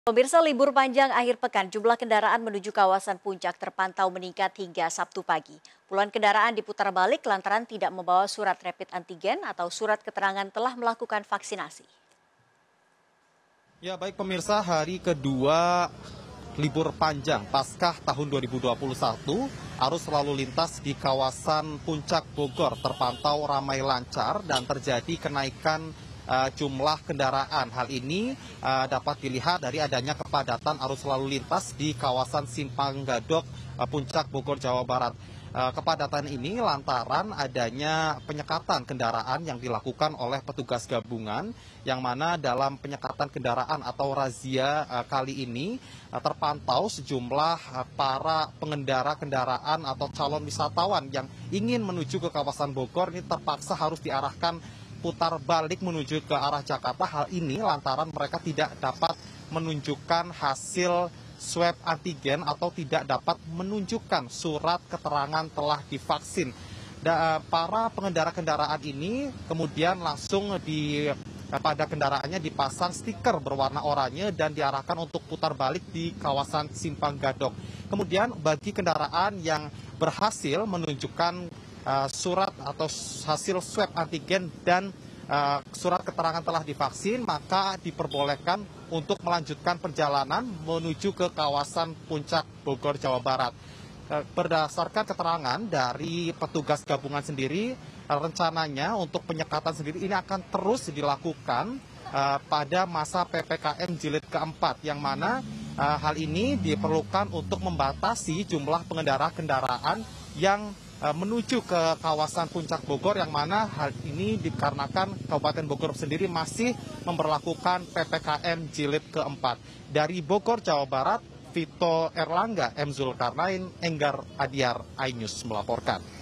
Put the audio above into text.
Pemirsa, libur panjang akhir pekan, jumlah kendaraan menuju kawasan puncak terpantau meningkat hingga Sabtu pagi. Puluhan kendaraan diputar balik lantaran tidak membawa surat rapid antigen atau surat keterangan telah melakukan vaksinasi. Ya baik pemirsa, hari kedua libur panjang Paskah tahun 2021, arus lalu lintas di kawasan Puncak Bogor terpantau ramai lancar dan terjadi kenaikan jumlah kendaraan. Hal ini dapat dilihat dari adanya kepadatan arus lalu lintas di kawasan Simpang Gadok, Puncak Bogor, Jawa Barat. Kepadatan ini lantaran adanya penyekatan kendaraan yang dilakukan oleh petugas gabungan, yang mana dalam penyekatan kendaraan atau razia kali ini terpantau sejumlah para pengendara kendaraan atau calon wisatawan yang ingin menuju ke kawasan Bogor ini terpaksa harus diarahkan putar balik menuju ke arah Jakarta. Hal ini lantaran mereka tidak dapat menunjukkan hasil swab antigen atau tidak dapat menunjukkan surat keterangan telah divaksin. Para pengendara kendaraan ini kemudian langsung pada kendaraannya dipasang stiker berwarna oranye dan diarahkan untuk putar balik di kawasan Simpang Gadok. Kemudian bagi kendaraan yang berhasil menunjukkan surat atau hasil swab antigen dan surat keterangan telah divaksin, maka diperbolehkan untuk melanjutkan perjalanan menuju ke kawasan Puncak Bogor, Jawa Barat. Berdasarkan keterangan dari petugas gabungan sendiri, rencananya untuk penyekatan sendiri ini akan terus dilakukan pada masa PPKM jilid keempat, yang mana hal ini diperlukan untuk membatasi jumlah pengendara kendaraan yang menuju ke kawasan Puncak Bogor, yang mana hal ini dikarenakan Kabupaten Bogor sendiri masih memberlakukan PPKM jilid keempat. Dari Bogor, Jawa Barat, Vito Erlangga, M. Zulkarnain, Enggar Adiar, iNews melaporkan.